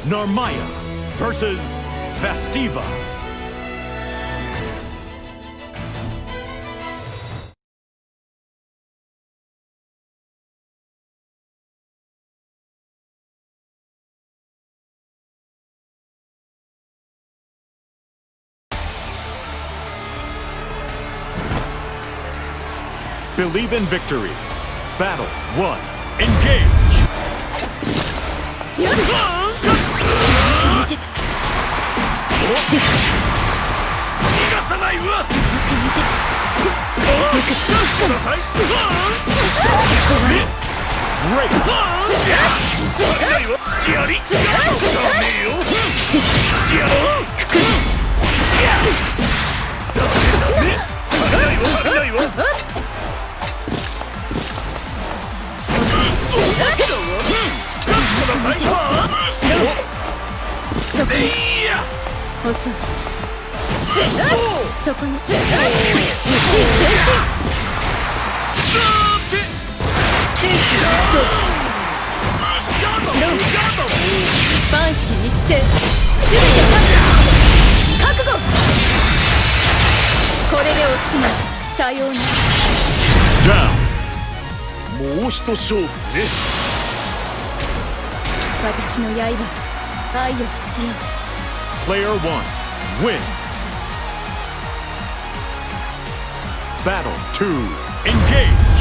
Narmaya versus Festiva. Believe in victory. Battle 1. Engage! そこに一位前進選手どう万死一戦全て覚悟これでおしまいさようならもう一勝負ね私の刃愛より強い Player 1 win Battle 2 engage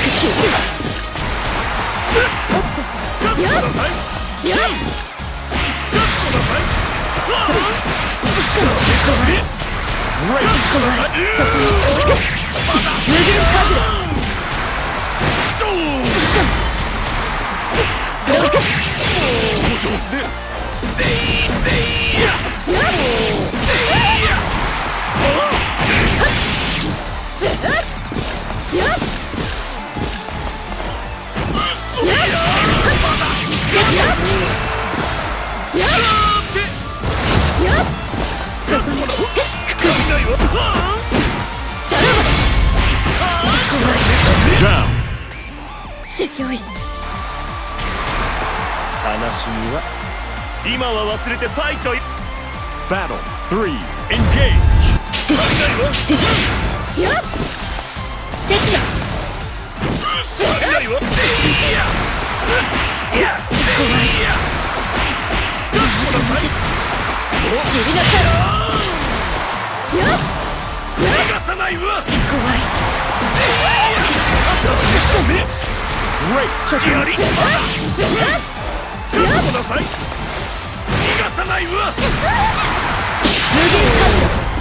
悲しみは今は忘れてファイト。 Battle 3 engage 散りなさい逃がさないわ。 Great やりください。逃がさないわ。 無限回路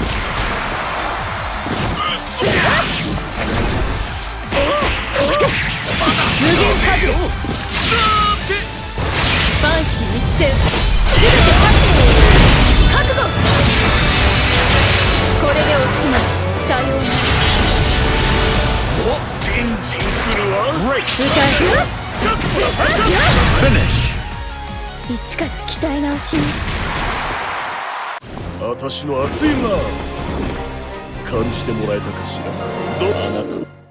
無限回路万死一戦全て覚悟これでおしまいさようならおジンジン来るわ。 Great 歌 finish 一から鍛え直しに私の熱いな感じてもらえたかしら。あなたの